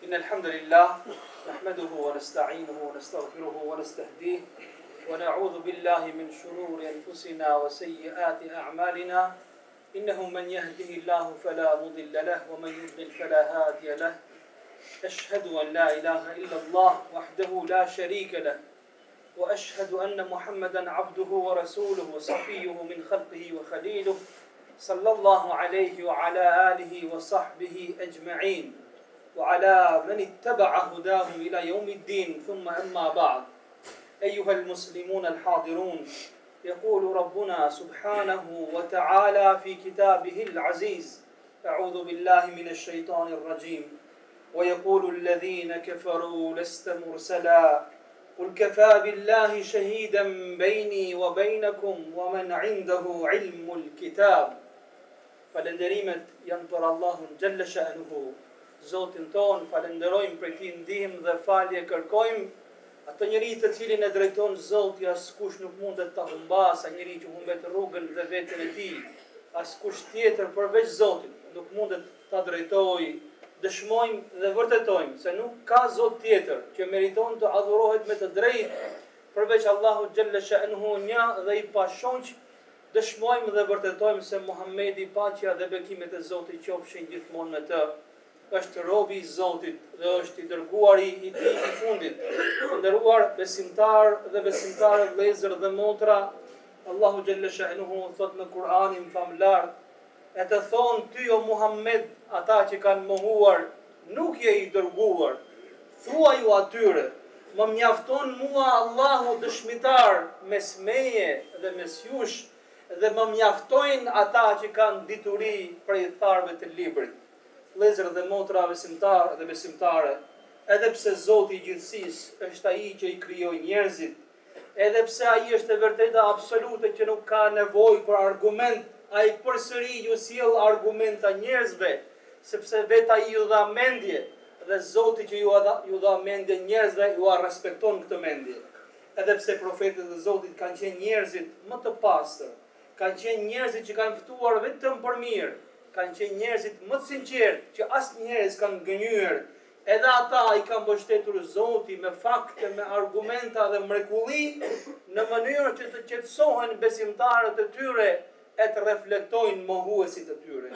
إن الحمد لله نحمده ونستعينه ونستغفره ونستهديه ونعوذ بالله من شرور أنفسنا وسيئات أعمالنا إنه من يهده الله فلا مضل له ومن يضلل فلا هادي له أشهد أن لا إله إلا الله وحده لا شريك له وأشهد أن محمدا عبده ورسوله وصفيه من خلقه وخليله صلى الله عليه وعلى آله وصحبه أجمعين وعلى من اتبع هداه إلى يوم الدين ثم أما بعد أيها المسلمون الحاضرون يقول ربنا سبحانه وتعالى في كتابه العزيز أعوذ بالله من الشيطان الرجيم ويقول الذين كفروا لست مرسلا قل كفى بالله شهيدا بيني وبينكم ومن عنده علم الكتاب Falenderimet janë për Allahun Gjelle Sha'nuhu, Zotin ton, falenderojmë për ti ndihmë dhe falje kërkojmë, atë njeri të cilin e drejton Zoti, askush nuk mundet ta humbas, a njeri që humbet rrugën dhe veten e tij, askush tjetër përveç Zotit nuk mundet ta drejtojë. Dëshmojmë dhe vërtetojmë se nuk ka Zot tjetër që meriton të adhurohet me të drejtë përveç Allahut Gjelle Sha'nuhu një dhe i pashoq. Dëshmojmë dhe vërtetojmë se Muhamedi, paqja dhe bekimet e Zotit qofshin gjithmonë me të, është robi i Zotit dhe është i dërguari i tij i fundit. Nderuar besimtar dhe besimtare, vëllezër dhe motra, Allahu Gjelle Sha'nuhu thot në Kur'anin famlar, e të thonë ty o Muhammed, ata që kanë mohuar, nuk je i dërguar, thua ju atyre, më mjafton mua Allahu dëshmitar mes meje dhe mes jush, dhe më mjaftojnë ata që kanë dituri prej tharve të librit. Vëllezër dhe motra, besimtar dhe besimtare, edhe pse Zoti i gjithësisë është ai që i krijoi njerëzit, edhe pse ai është e vërteta absolute që nuk ka nevojë për argument, ai përsëri ju sjell argumenta njerëzve, sepse vetë ai ju dha mendje dhe Zoti që ju dha mendje njerëzve ju respekton këtë mendje. Edhe pse profetët e Zotit kanë qenë njerëzit më të pastër, kanë qenë njerëzit që kanë ftuar vetëm për mirë, kanë qenë njerëzit më të sinqertë që asnjëherë s'kanë gënjur, edhe ata i kanë mbështetur Zoti me fakte, me argumenta dhe mrekulli, në mënyrë që të qetësohen besimtarët e tyre e të reflektojnë mohuesit e tyre.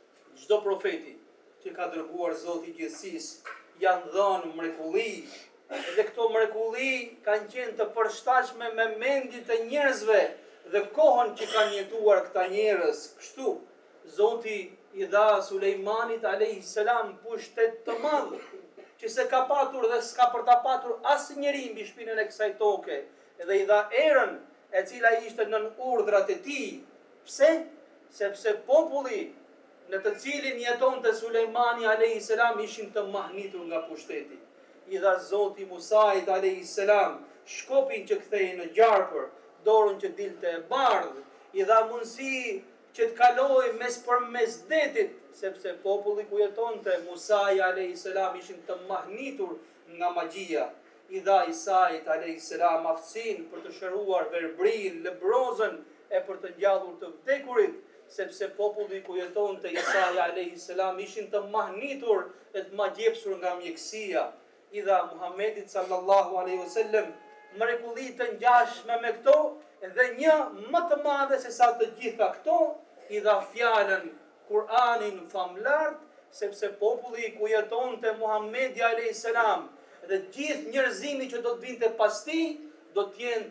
Çdo profeti që ka dërguar Zoti i gjithësisë janë dhënë mrekulli, dhe këto mrekulli kanë qenë të përshtatshme me mendjet e njerëzve dhe kohën që kanë jetuar këta njerëz. Kështu, Zoti i dha Sulejmanit a.s. pushtet të madh, që se ka patur dhe s'ka për ta patur asnjëri mbi shpinën e kësaj toke, dhe i dha erën e cila ishte nën urdhrat e tij. Pse? Sepse populli në të cilin jetonte Sulejmani a.s. ishin të mahnitur nga pushteti. I dha Zoti Musait a.s. shkopin që kthehej në gjarpër, dorën që dilte e bardhë, i dha mundësi që të kaloj mes detit, sepse populli ku jetonte Musai a.s. ishin të mahnitur nga magjia. I dha Isait a.s. aftësinë për të shëruar verbrin, lebrozën e për të ngjallur të vdekurit, sepse populli ku jetonte Isai a.s. ishin të mahnitur e të magjepsur nga mjekësia. I dha Muhammedit sallallahu alaihi wasallam mrekulli të ngjashme me këto, dhe një më të madhe se sa të gjitha këto, i dha fjalën Kur'anin famlart, sepse populli ku jetonte Muhamedi a.s. dhe gjithë njerëzimi që do të vinte pas tij, do të jenë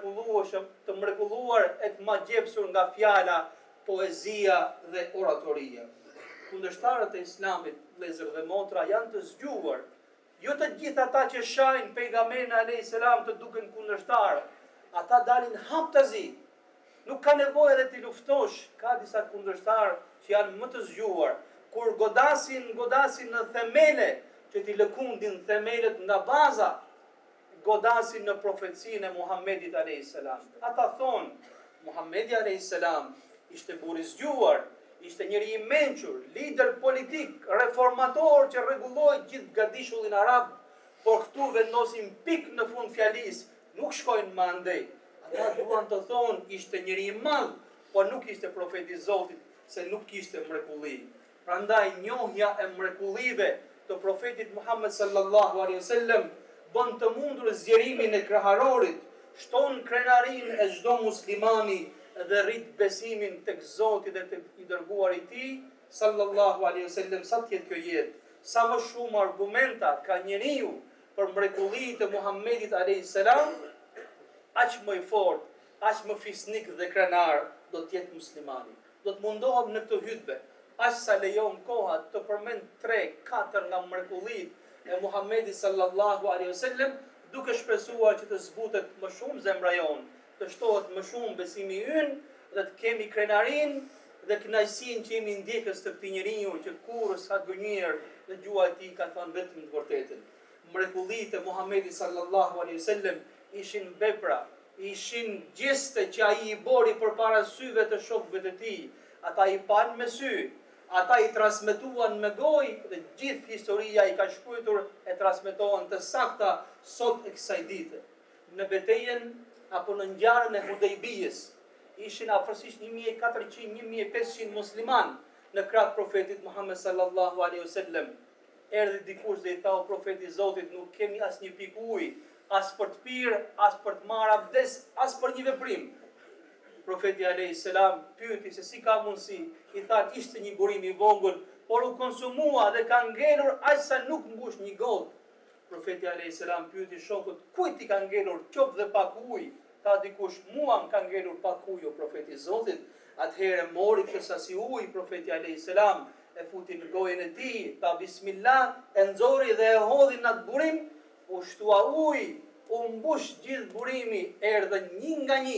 të mrekulluar e të magjepsur nga fjala, poezia dhe oratoria. Kundërshtarët e Islamit, vëllezër dhe motra, janë të zgjuar. Jo të gjithë ata që shajnë pejgamberin a.s. të duken kundërshtarë, ata dalin haptazi. Nuk ka nevojë edhe ti luftosh, ka disa kundërshtarë që janë më të zgjuar, kur godasin në themele, që ti lëkundin themelet nga baza, godasin në profecinë e Muhamedit a.s. Ata thonë, Muhamedi a.s. ishte burr i zgjuar, ishte njëri i mençur, lider politik, reformator që rregulloi gjithë gadishullin arab, por këtu vendosin pik në fund fjalisë, nuk shkojnë më andej. Ata duan të thonë ishte njëri i madh, por nuk ishte profeti i Zotit, se nuk kishte mrekulli. Prandaj njohja e mrekullive të profetit Muhammed sallallahu alaihi wasallam, bën të mundur zgjerimin e kreharorit, shton krenarin e çdo muslimani dhe rrit besimin tek Zoti dhe tek i dërguari i tij sallallahu alaihi wasallam. Sa të jetë kjo jetë, sa më shumë argumenta ka njeriu për mrekullitë e Muhammedit alayhis salam, aq më i fortë, aq më fisnik dhe krenar do të jetë muslimani. Do të mundohem në këtë hutbë, aq sa lejon koha, të përmend 3-4 nga mrekullitë e Muhammedit sallallahu alaihi wasallam, duke shpresuar që të zbutet më shumë zemra jonë, të shtohet më shumë besimi ynë dhe të kemi krenarin dhe kënaqësinë që jemi ndjekës të këtij njeriu që kurrë sa gënjer dhe gjua e tij ka thënë vetëm të vërtetën. Mrekullitë e Muhammedit sallallahu alaihi wasallam ishin vepra, ishin gjeste që ai i bori përpara syve të shokëve të tij. Ata i panë me sy, ata i transmetuan me gojë dhe gjithë historia i ka shkruar e transmetohen të sakta sot e kësaj dite. Në betejën apo në ngjarjen e Hudejbijës ishin afërsisht 1400-1500 musliman në krah profetit Muhammed sallallahu alaihi wasallam. Erdhi dikush dhe i tha o profeti i Zotit, nuk kemi asnjë pikë ujë, as për të pirë, as për të marrë abdes, as për një veprim. Profeti alayhis salam pyeti se si ka mundësi, i tha ishte një burim i vogël, por u konsumua dhe ka ngelur aq sa nuk mbush një gotë. Profeti alayhis salam pyeti shokut, kujt i ka ngelur qop dhe pak ujë? Tha dikush, mua më ka ngelur pak ujë o profeti i Zotit. Atëherë mori këtë sasi ujë profeti alayhis salam, e futi në gojën e tij, tha bismillah, e nxori dhe e hodhi në atë burim, u shtua ujë, u mbush gjithë burimi, erdhën një nga një,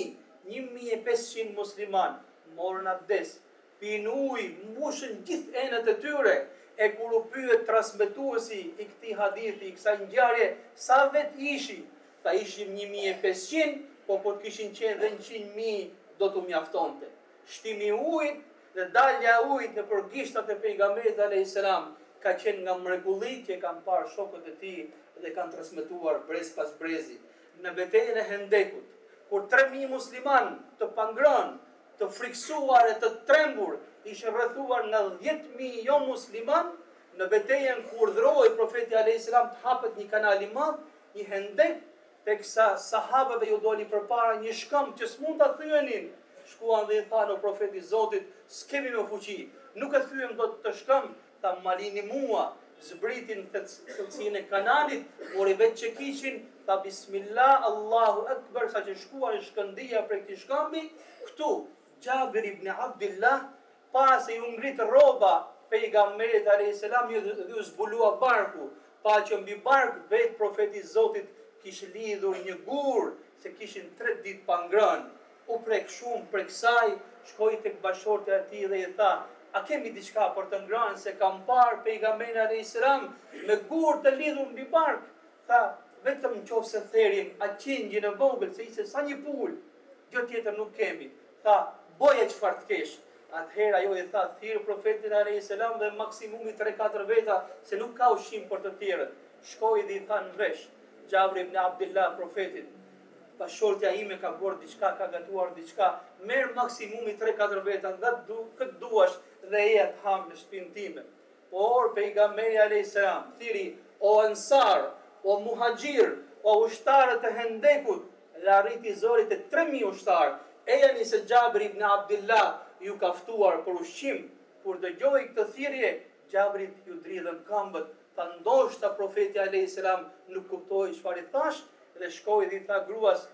1500 musliman, morën abdes, pinë ujë, mbushën gjithë enët e tyre, e kur u pyet transmetuesi i këtij hadithi, i kësaj ngjarje, sa vet ishi? Tha ishim 1500, po të kishin qenë dhe 100.000 do të mjaftonte. Shtimi i ujit dhe dalja e ujit nëpër gishtat e pejgamberit alayhis salam ka qenë nga mrekullitë që kanë parë shokët e tij dhe kanë transmetuar brez pas brezi. Në betejën e Hendekut, kur 3000 musliman të pangrën, të friksuar e të trembur, ishin rrethuar nga 10.000 jo musliman, në betejën kur urdhëroi profeti alayhis salam të hapet një kanal i madh, një hendek, teksa sahabëve ju doli përpara një shkëmb që s'mund ta thyenin. Shkuan dhe i thanë o profeti i Zotit, s'kemi më fuqi, nuk e thyem dot të shkëmb, tha malini mua, zbritin thellësinë e kanalit, mori vetë që kishin, tha bismillah, Allahu akbar, sa që shkuan shkëndia prej këtij shkëmbi, këtu Jabir ibn Abdullah, pas e u ngrit rroba pejgamberit alayhis salam, ju zbulua barku, pa që mbi bark vetë profeti i Zotit kishte lidhur një gur, se kishin 3 ditë pa ngrënë. U prek shumë për kësaj, shkoi tek bashortja e tij dhe i tha, a kemi diçka për të ngrënë, se kam parë pejgamberin alayhis salam me gur të lidhur mbi bark. Tha, vetëm nëse therim atë qingjin e vogël, se ishte sa një pul, gjë tjetër nuk kemi. Tha, boje çfarë të kesh. Atëherë ajo i tha, thirr profetin alayhis salam dhe maksimumi 3-4 veta, se nuk ka ushqim për të tjerët. Shkoi dhe i tha në vesh Jabir ibn Abdullah profetit, bashortja ime ka bërë diçka, ka gatuar diçka, merr maksimumi 3-4 veta, nga këtë duash dhe e të ham në shtëpinë time. Por pejgamberi alayhis salam thiri, o ansar, o muhaxhir, o ushtarët e Hendekut, dhe arriti zori të 3000 ushtarë. E janë se Jabir ibn Abdullah ju ka ftuar për ushqim. Kur dëgjoi këtë thirrje, Jabrit ju dridhën këmbët. Tha ndoshta profeti alayhis salam nuk kuptoi çfarë i thash dhe shkoi dhe i tha gruas,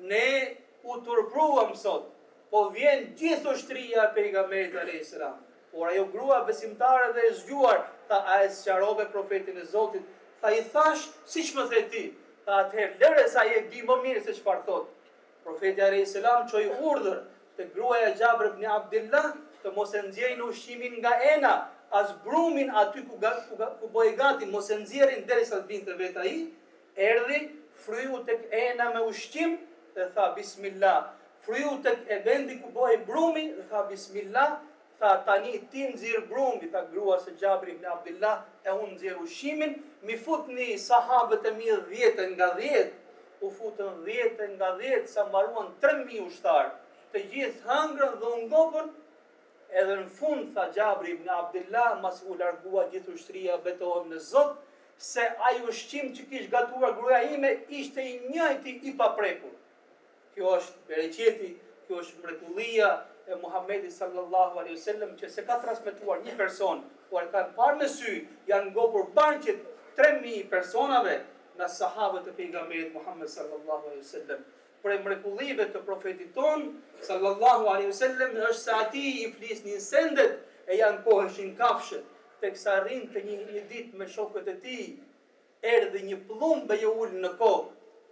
ne u turpruam sot, po vjen gjithë ushtria e pejgamberit alayhis salam. Por ajo grua besimtare dhe e zgjuar, tha a e sqarove profetin e Zotit? Tha i thash siç më the ti. Tha atëherë lëre sa e di më mirë se çfarë thot. Profeti alayhis salam çoi urdhër te gruaja e Jabir ibn Abdullah të mos e nxjerrin ushqimin nga ena, as brumin aty ku bëhej gati, mos e nxjerrin derisa të vinte vet ai. Erdhi, fryu tek ena me ushqim dhe tha bismillah. Fryu tek e vendi ku bëhej brumi dhe tha bismillah. Tha tani ti nxjerr brumi, tha grua se Jabir ibn Abdullah, e unë nxjerr ushqimin, mi futni sahabët e mi 10 nga 10, u futën 10 nga 10 sa mbaruan 3000 ushtar. Të gjithë hëngrën dhe u ngopën, Edhe në fund, tha Gjabri ibn Abdillah, mas u largua gjithë ushtria, betohem në Zot, se ai ushqim që kish gatuar gruaja ime ishte i njëjti i paprekur. Kjo është bereqeti, kjo është mrekullia e Muhamedit sallallahu alaihi wasallam, që se ka transmetuar një person, por e kanë parë me sy, janë ngopur banqet 3000 personave nga sahabët e pejgamberit Muhammed sallallahu alaihi wasallam. Për mrekullive të profetit ton sallallahu alaihi wasallam është se ati i flisnin sendet e janë koheshin kafshët, teksa rrinte një ditë me shokët e tij, erdhi një pllumb e ul në kokë.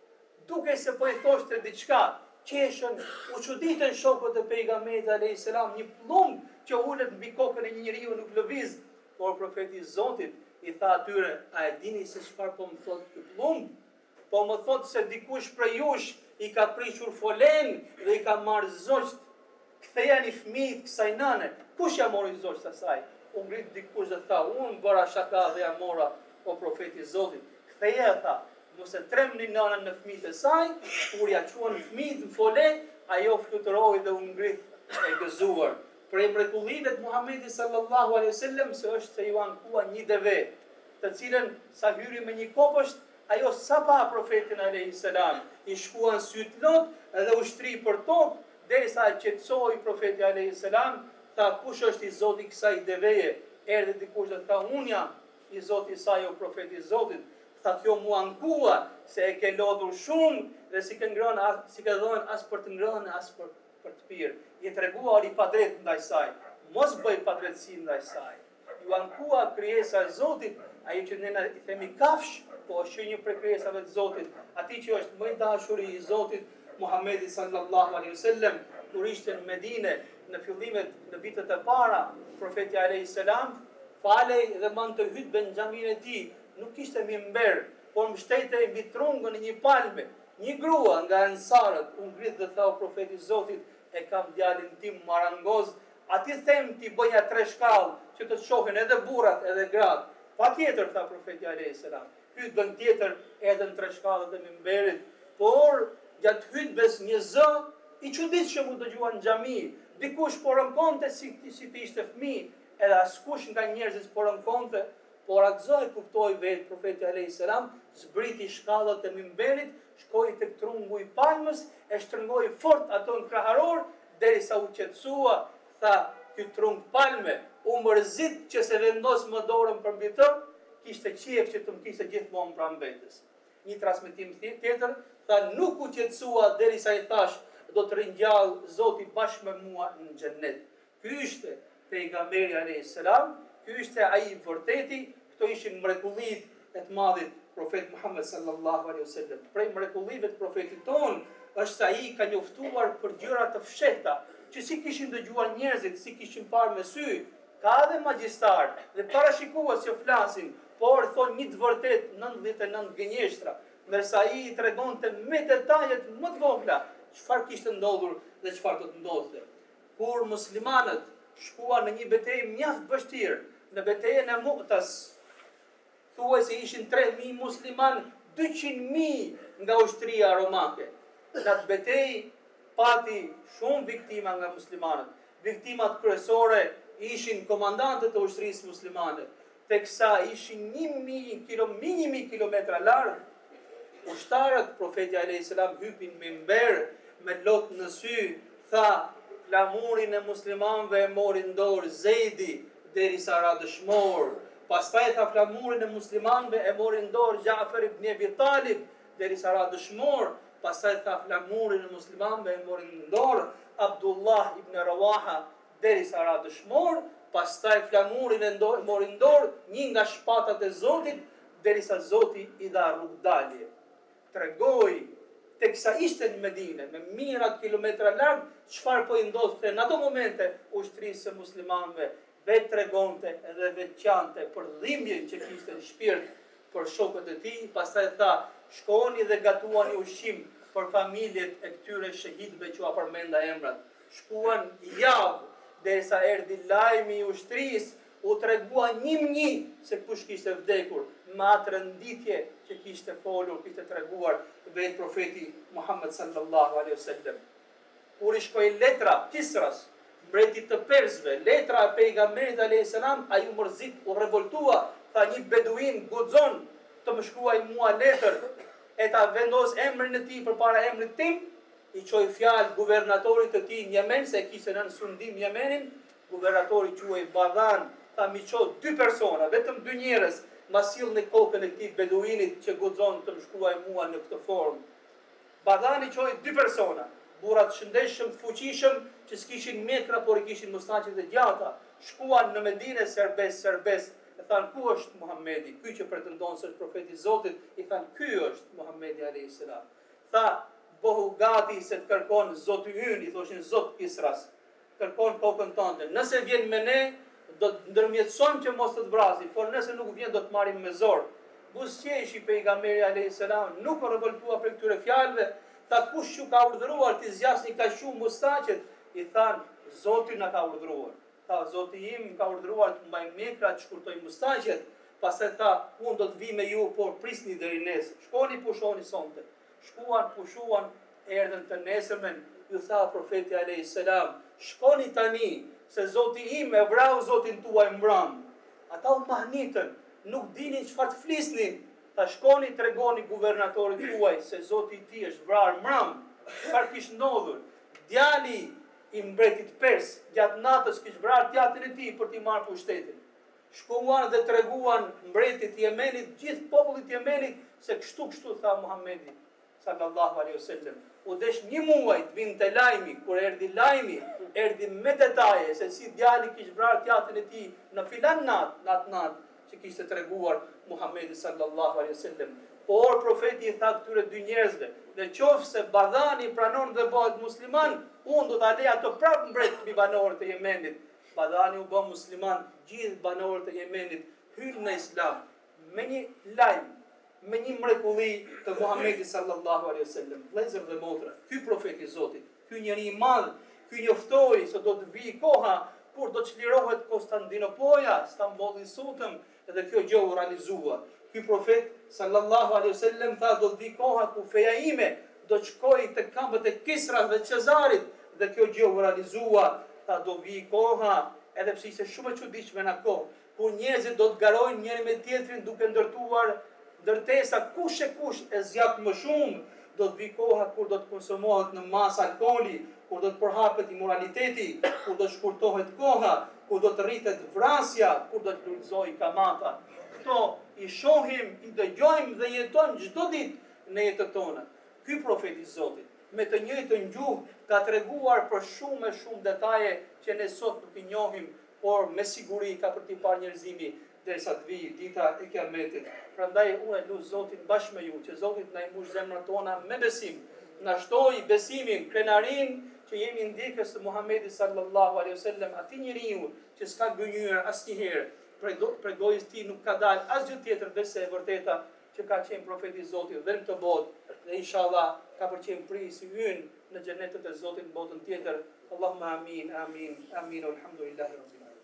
Duke se po i thoshte diçka, qeshën, u çuditën shokët e pejgamberit alayhis salam, një pllumb që ulet mbi kokën e një njeriu nuk lëviz, por profeti i Zotit i tha atyre, a e dini se çfarë po më thotë ky pllumb? Po më thotë se dikush prej jush i ka prishur folen dhe i ka marrë zogjt. Kthejani fëmijët kësaj nëne. Kush ja mori zogjt asaj? U ngrit dikush dhe tha, unë bëra shaka dhe ja mora, o profeti i Zotit. Ktheja tha, mos e tremni nënën në fëmijët e saj, kur ja quan fëmijët në folen, ajo fluturoi dhe u ngrit e gëzuar. Për mrekullive të Muhamedit sallallahu alaihi wasallam se është se ju ankua një deve, të cilën sa hyri me një kopësht, ajo sa pa profetin alayhis salam, i shkuan syt lot edhe ushtri për tokë, derisa qetësoi profeti alayhis salam, tha kush është i Zoti kësaj deveje? Erdhi dikush dhe tha unë jam i Zoti i saj, o profeti i Zotit. Tha kjo mua ankua se e ke lodhur shumë dhe si ke dhënë as për të ngrënë as për të pirë. I treguar i padrejt ndaj saj. Mos bëj padrejtësi ndaj saj. Ju ankua krijesa e Zotit, ai që ne i themi kafsh, po është një prej krijesave të Zotit, atij që është më i dashuri i Zotit, Muhamedi sallallahu alaihi wasallam, kur ishte në Medinë në fillimet në vitet e para, profeti alayhis salam falej dhe mand të hyjë në xhamin e tij, nuk kishte mimber, por mbështetej mbi trungën e një palme. Një grua nga ansarët u ngrit dhe tha o profeti i Zotit, e kam djalin tim marangoz, ati them ti bëja 3 shkallë që të shohin edhe burrat edhe gratë. Patjetër, tha profeti alayhis salam. Hutbën tjetër edhe në 3 shkallët e mimberit, por gjatë hutbes një zë i çuditshëm u dëgjuan në xhami. Dikush po rënkonte si të ishte fëmijë, edhe askush nga njerëzit po rënkonte, por atë kuptoi vetë profeti alayhis salam, zbriti shkallët e mimberit, shkoi tek trungu i palmës, e shtrëngoi fort ato në kraharor, derisa u qetësua, tha ky trung palme, u mërzit që se vendos më dorën përmbi të, kishte qejf që të më kishte gjithmonë prambetes. Një transmetim tjetër tha nuk u qetësua derisa i thash do të ringjall Zoti bashkë me mua në xhennet. Ky ishte pejgamberi alayhis salam, ky ishte ai i vërteti, këto ishin mrekullitë e të madhit profet Muhammed sallallahu alaihi wasallam. Prej mrekullive të profetit ton është se ai ka njoftuar për gjëra të fshehta, që si kishin dëgjuar njerëzit, si kishin parë me sy. Ka edhe magjistar dhe parashikues që flasin, por thonë një të vërtet 99 gënjeshtra, ndërsa ai i tregonte me detajet më të vogla çfarë kishte ndodhur dhe çfarë do të ndodhte. Kur muslimanët shkuan në një betejë mjaft vështirë, në betejën e Mu'tas, thuajse ishin 3000 musliman, 200.000 nga ushtria romake. Në atë betejë pati shumë viktima nga muslimanët. Viktimat kryesore ishin komandantët e ushtrisë muslimane, teksa ishin 1000 kilometra larg. Ushtarët profeti alayhis salam hypin minber me lot në sy, tha flamurin e muslimanëve e morin dorë Zeidi derisa ra dëshmor. Pastaj tha flamurin e muslimanëve e morin dorë Jafer ibn Abi Talib derisa ra dëshmor. Pastaj tha flamurin e muslimanëve e morin dorë Abdullah ibn Rawaha derisa ra dëshmor. Pastaj flamurin e morin dorë një nga shpatat e Zotit derisa Zoti i dha rrugdalje. Tregoi teksa ishte në Medinë, me mijëra kilometra larg, çfarë po i ndodhte në ato momente ushtrisë së muslimanëve, vetë tregonte edhe vetë qante për dhimbjen që kishte në shpirt për shokët e tij. Pastaj tha, shkoni dhe gatuani ushqim për familjet e këtyre shahidëve që u përmenda emrat. Shkuan javë derisa erdhi lajmi i ushtrisë, u tregua një se kush kishte vdekur, me atë renditje që kishte folur, kishte treguar vetë profeti Muhammed sallallahu alaihi wasallam. Kur i shkoi letra Kisras, mbretit të Persëve, letra e pejgamberit alayhis salam, ai u mërzit, u revoltua, tha një beduin guxon të më shkruaj mua letër e ta vendos emrin e tij përpara emrit tim, i çoi fjalë guvernatorit të tij në Yemen, se kishte nën sundim Yemenin, guvernatori quhej Badhan, tha mi çoj 2 persona, vetëm 2 njerëz, ma sill në kokën e këtij beduinit që guxon të më shkruaj mua në këtë formë. Badhani çoi 2 persona, burrat shëndetshëm, fuqishëm, që s'kishin mekra, por i kishin mustaqet e gjata, shkuan në Medinë serbes, e thanë, ku është Muhamedi? Ky që pretendon se është profeti i Zotit, i thanë, ky është Muhamedi alayhis salam. Tha, bohu gati se të kërkon Zoti ynë, i thoshin Zot Kisras, kërkon kokën tënde. Nëse vjen me ne, do të ndërmjetësojmë që mos të vrasi, por nëse nuk vjen, do të marrim me zor. Buzëqeshi pejgamberi alayhis salam nuk u revoltua për këtyre fjalëve, tha kush ju ka urdhëruar të zgjasni kaq shumë mustaqet? I thanë, Zoti na ka urdhëruar. Tha, Zoti im ka urdhëruar të mbaj mekra, të shkurtoj mustaqet. Pastaj tha, unë do të vi me ju, por prisni deri nesër. Shkoni pushoni sonte. Shkuan, pushuan, erdhën të nesërmen, ju tha profeti alayhis salam, shkoni tani, se Zoti im e vrau Zotin tuaj mbram. Ata u mahnitën, nuk dinin çfarë të flisnin. Tha, shkoni tregoni guvernatorit tuaj se Zoti i tij është vrarë mbram. Çfarë kishte ndodhur? Djali i mbretit pers gjatë natës kishte vrarë djathtin e tij për t'i marrë pushtetin. Shkuan dhe treguan mbretit i Yemenit, gjithë popullit i Yemenit, se kështu tha Muhamedi sallallahu alaihi wasallam. U desh 1 muaj të vinte lajmi, kur erdhi lajmi, erdhi me detaje se si djali kishte vrarë djathtin e tij në filan natë që kishte treguar Muhamedi sallallahu alaihi wasallam. Por profeti i tha këtyre 2 njerëzve, në qoftë se Badhani pranon dhe bëhet musliman, unë do ta lej ato prapë mbret mbi banorët e Yemenit. Badhani u bë musliman, gjithë banorët e Yemenit hynë në Islam me një lajm, me një mrekulli të Muhamedit sallallahu alaihi wasallam. Vëllezër dhe motra, ky profeti i Zotit, ky njeri i madh, ky njoftoi se do të vijë koha kur do të çlirohet Konstantinopoja, Stambolli i sotëm, edhe kjo gjë u realizua. Ky profet sallallahu alaihi wasallam tha, do të vijë koha ku feja ime do të shkojë te këmbët e Kisras dhe Cezarit, dhe kjo gjë u realizua. Tha, do vijë koha, edhe pse ishte shumë e çuditshme në kohë, kur njerëzit do të garojnë njëri me tjetrin duke ndërtuar ndërtesa, kush e zgjat më shumë. Do të vijë koha kur do të konsumohet në masë alkooli, kur do të përhapet immoraliteti, kur do të shkurtohet koha, kur do të rritet vrasja, kur do të lulëzojë kamata. Këto i shohim, i dëgjojmë dhe jetojmë çdo ditë në jetën tonë. Ky profeti i Zotit, me të njëjtën gjuhë, ka treguar për shumë detaje që ne sot nuk i njohim, por me siguri ka për t'i parë njerëzimi derisa të vijë dita e Kiametit. Prandaj unë lut Zotin bashkë me ju, që Zoti na i mbush zemrat tona me besim, na shtoj besimin, krenarin, që jemi ndjekës të Muhamedit sallallahu alaihi wasallam, atij njeriu që s'ka gënjur asnjëherë, prej gojës tij nuk ka dalë asgjë tjetër veçse e vërteta, që ka qenë profeti i Zotit dhe në këtë botë, dhe inshallah ka për qenë prisi ynë në xhenetet e Zotit në botën tjetër. Allahumma amin, amin, amin, alhamdulillahi rabbil alamin.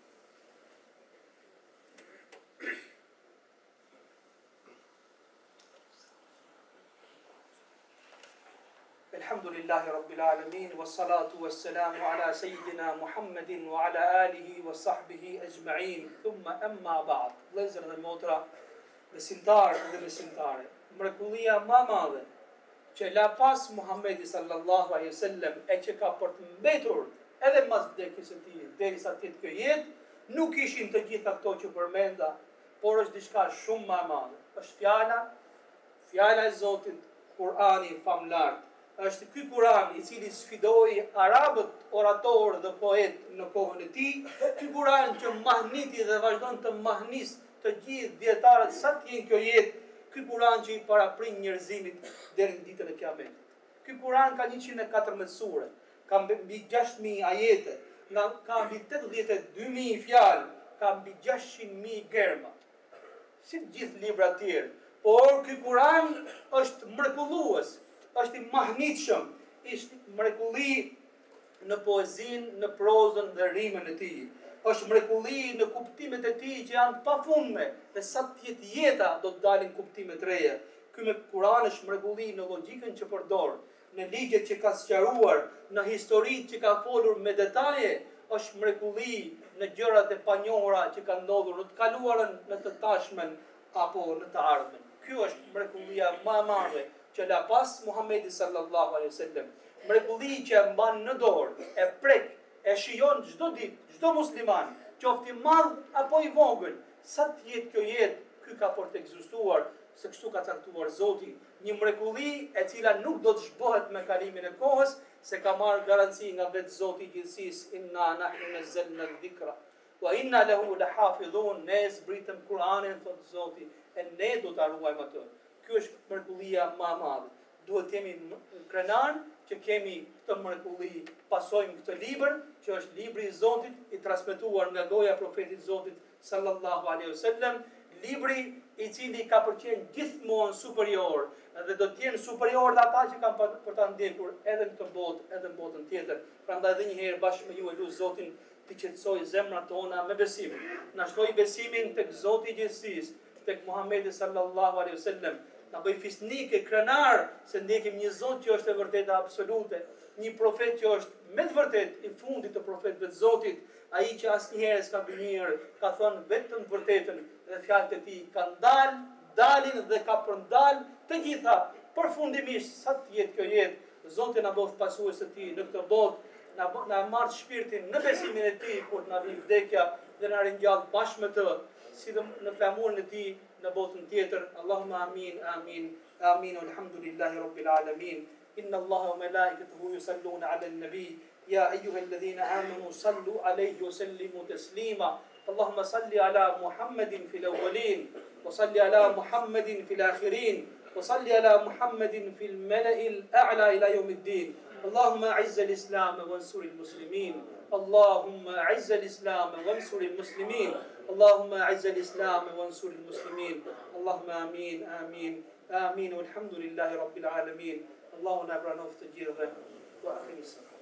Alhamdulillahi rabbil alamin, wassalatu wassalamu ala sayyidina Muhammedin wa ala alihi wa sahbihi ajma'in. Thumma amma ba'd. Vëllezër dhe motra, besimtarë dhe besimtare, mrekullia më e madhe që la pas Muhamedi sallallahu alaihi wasallam e që ka për të mbetur edhe mas vdekjes së tij derisa të ketë kjo jetë, nuk ishin të gjitha këto që përmenda, por është diçka shumë më e madhe. Është fjala e Zotit, Kurani famlar. Është ky Kur'an i cili sfidoi arabët, oratorë dhe poetë në kohën e tij, ky Kur'an që mahniti dhe vazhdon të mahnisë të gjithë dietarët sa të jenë kjo jetë, ky Kur'an që i paraprin njerëzimit deri në ditën e Kiametit. Ky Kur'an ka 114 sure, ka mbi 6000 ajete, ka mbi 82.000 fjalë, ka mbi 600.000 germa. Si të gjithë libra të tjerë, por ky Kur'an është mrekullues, është i mahnitshëm, është mrekulli në poezinë, në prozën dhe rimën e tij. Është mrekulli në kuptimet e tij që janë pafundme, dhe sa të jetë jeta do të dalin kuptime të reja. Ky me Kur'an është mrekulli në logjikën që përdor, në ligjet që ka sqaruar, në historitë që ka folur me detaje, është mrekulli në gjërat e panjohura që kanë ndodhur në të kaluarën, në të tashmen apo në të ardhmen. Ky është mrekullia më e madhe që la pas Muhamedi sallallahu alaihi wasallam. Mrekulli që e mban në dorë, e prek, e shijon çdo ditë, çdo musliman, qoftë i madh apo i vogël, sa të jetë kjo jetë, ky ka për të ekzistuar, se kështu ka caktuar Zoti, një mrekulli e cila nuk do të zhbohet me kalimin e kohës, se ka marrë garanci nga vetë Zoti i gjithësisë, inna nahnu nazzalna dhikra wa inna lahu lahafidhun, ne zbritëm Kur'anin, thot Zoti, e ne do ta ruajmë atë. Ky është mrekullia më e madhe. Duhet të jemi krenar që kemi këtë mrekulli, pasojmë këtë libër, që është libri i Zotit, i transmetuar nga goja e profetit Zotit sallallahu alaihi wasallam, libri i cili ka përqenë gjithmonë superior, dhe do të jenë superior dhe ata që kanë për ta ndjekur edhe në këtë botë, edhe në botën tjetër. Prandaj edhe një herë bashkë me ju e lut Zotin të qetësoj zemrat tona me besim. Na shtoj besimin tek Zoti i gjithësisë, tek Muhamedi sallallahu alaihi wasallam. Na bëj fisnike, krenar, se ndjekim një Zot që është e vërteta absolute, një profet që është me të vërtet i fundit të profetëve të Zotit, ai që asnjëherë s'ka bërë mirë, ka thënë vetëm të vërtetën dhe fjalët e tij kanë dalin dhe ka përndal të gjitha, përfundimisht sa të jetë kjo jetë. Zoti na bëf pasues të tij në këtë botë, na marr shpirtin në besimin e tij kur na vjen vdekja dhe na ringjall bashkë me të, si në flamurin e tij në botën tjetër. Allahumma amin, amin, amin, alhamdulillahi rabbil alamin. Inna Allaha wa malaikatahu yusalluna 'alan nabi ya ayyuhalladhina amanu sallu 'alayhi wa sallimu taslima. اللهم صل على محمد في الأولين وصل على محمد في الآخرين وصل على محمد في الملأ الأعلى إلى يوم الدين. اللهم أعز الإسلام وانصر المسلمين. اللهم أعز الإسلام وانصر المسلمين. اللهم أعز الإسلام وانصر المسلمين. اللهم آمين آمين آمين والحمد لله رب العالمين. اللهم نبرنا في تجيره وأخي السلام.